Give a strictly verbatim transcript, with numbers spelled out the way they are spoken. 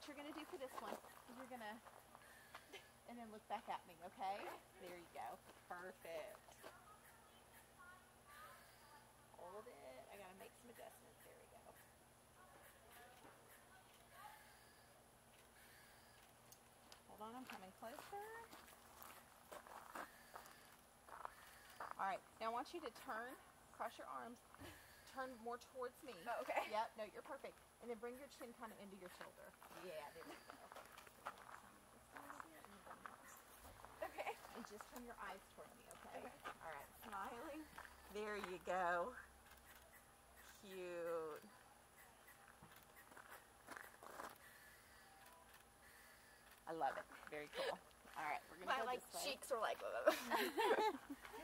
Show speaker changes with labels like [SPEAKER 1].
[SPEAKER 1] you're going to do for this one is you're going to, and then look back at me, okay? There you go. Perfect. Hold it. I got to make some adjustments. There we go. Hold on, I'm coming closer. All right, now I want you to turn, cross your arms, turn more towards me.
[SPEAKER 2] Oh, okay.
[SPEAKER 1] Yep, no, you're perfect. And then bring your chin kind of into your shoulder. Yeah, there we go.
[SPEAKER 2] Okay.
[SPEAKER 1] And just turn your eyes toward me, okay?
[SPEAKER 2] Okay.
[SPEAKER 1] All right, smiling. There you go. Cute. I love it. Very cool. All right, we're going to
[SPEAKER 2] My
[SPEAKER 1] go
[SPEAKER 2] like
[SPEAKER 1] this way.
[SPEAKER 2] cheeks are like